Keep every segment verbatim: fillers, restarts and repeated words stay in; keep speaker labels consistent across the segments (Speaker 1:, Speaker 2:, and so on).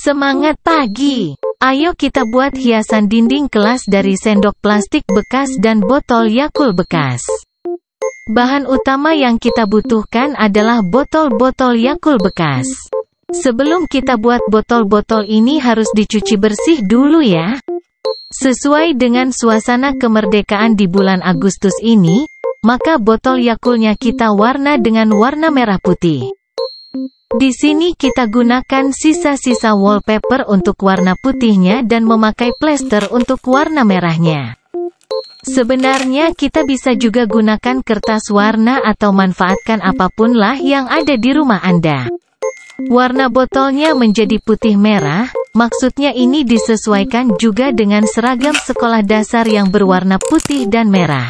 Speaker 1: Semangat pagi! Ayo kita buat hiasan dinding kelas dari sendok plastik bekas dan botol Yakult bekas. Bahan utama yang kita butuhkan adalah botol-botol Yakult bekas. Sebelum kita buat botol-botol ini harus dicuci bersih dulu ya. Sesuai dengan suasana kemerdekaan di bulan Agustus ini, maka botol Yakultnya kita warna dengan warna merah putih. Di sini kita gunakan sisa-sisa wallpaper untuk warna putihnya dan memakai plester untuk warna merahnya. Sebenarnya kita bisa juga gunakan kertas warna atau manfaatkan apapun lah yang ada di rumah Anda. Warna botolnya menjadi putih merah, maksudnya ini disesuaikan juga dengan seragam sekolah dasar yang berwarna putih dan merah.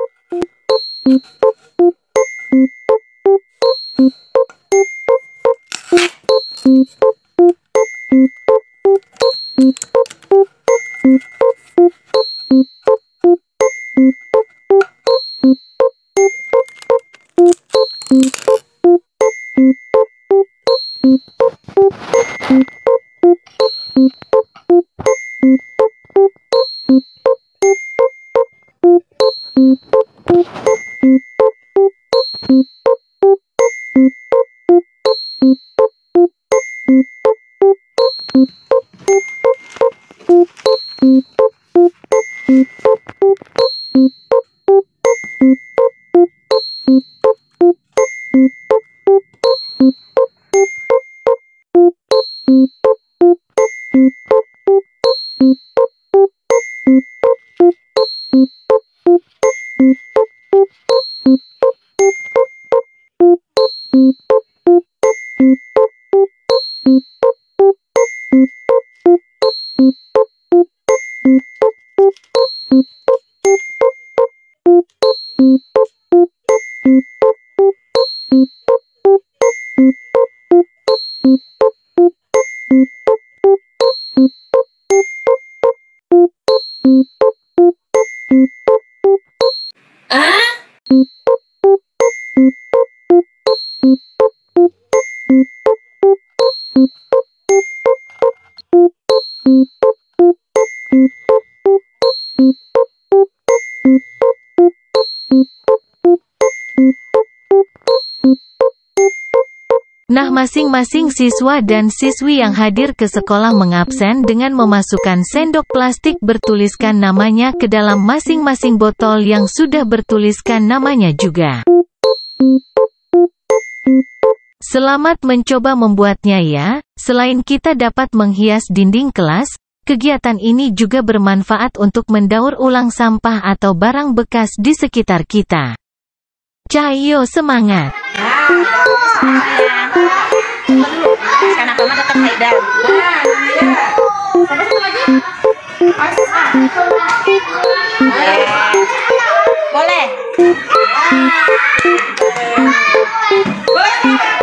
Speaker 1: Nah, masing-masing siswa dan siswi yang hadir ke sekolah mengabsen dengan memasukkan sendok plastik bertuliskan namanya ke dalam masing-masing botol yang sudah bertuliskan namanya juga. Selamat mencoba membuatnya ya. Selain kita dapat menghias dinding kelas, kegiatan ini juga bermanfaat untuk mendaur ulang sampah atau barang bekas di sekitar kita. Cayo semangat!
Speaker 2: Sekarang mama tetap Aidan. Boleh. Boleh.